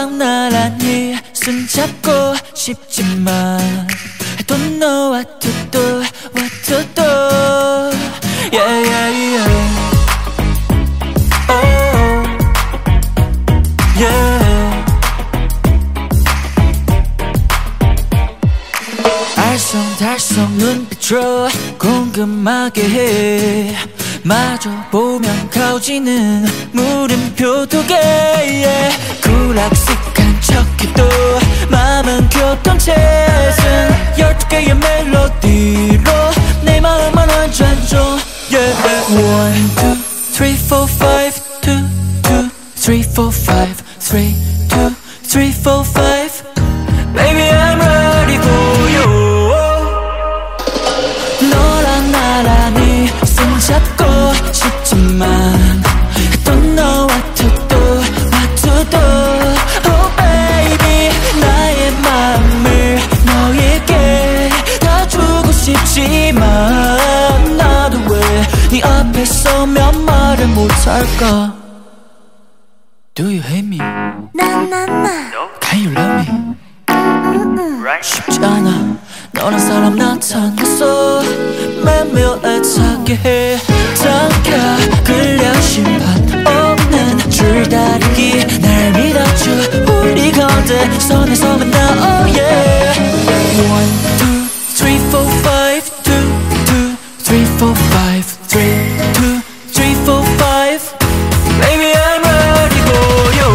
너랑 나란히 손잡고 싶지만 I don't know what to do, what to do. Yeah, yeah, yeah. Oh, yeah. 알쏭달쏭 눈빛으로 궁금하게 해. 마주 보면 가오지는 물음표 2개. yeah. 불확실한 척해도 마음은 교통체증. 12개의 멜로디로 내 마음만 완전 줘. yeah. 1, 2, 3, 4, 5 2, 2, 3, 4, 5 3, 2, 3, 4, 5 Baby I'm ready for you. 너랑 나란히 손잡고 싶지만 I don't know what to do, what to do. Oh baby 나의 맘을 너에게 다 주고 싶지만 나도 왜 네 앞에 서면 말을 못할까. Do you hate me? 나나나 Can you love me? 쉽지 않아. 너란 사람 나타났어. 매며 애타게 해. 당겨 끌려 심판 없는 줄다리기. 날 믿어줘 우리 건데 선에서 만나. Oh yeah. 1, 2, 3, 4, 5 2, 2, 3, 4, 5 3, 2, 3, 4, 5 Baby I'm ready for you.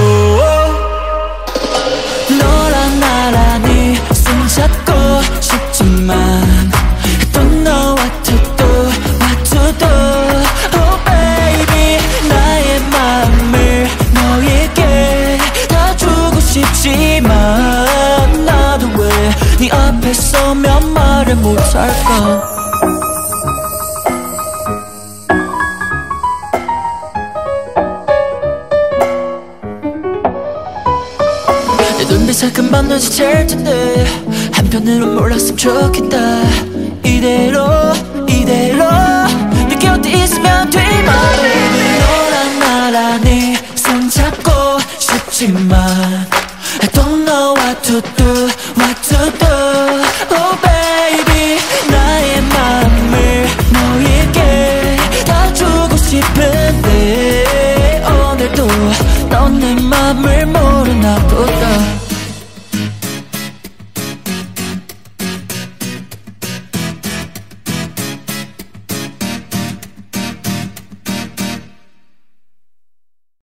너랑 나란히 손잡고 싶지만 I don't know what to do, what to do. Oh baby 나의 맘을 너에게 다 주고 싶지만 나도 왜 네 앞에 서면 말을 못할까. 내 눈빛에 금방 눈치챌 텐데 한편으론 몰랐으면 좋겠다. 이대로 내게 어디 있으면 돼 my baby. 너랑 나란히 손잡고 싶지만 I don't know what to do, what to do. Oh baby 나의 맘을 너에게 다 주고 싶은데 오늘도 넌 내 맘을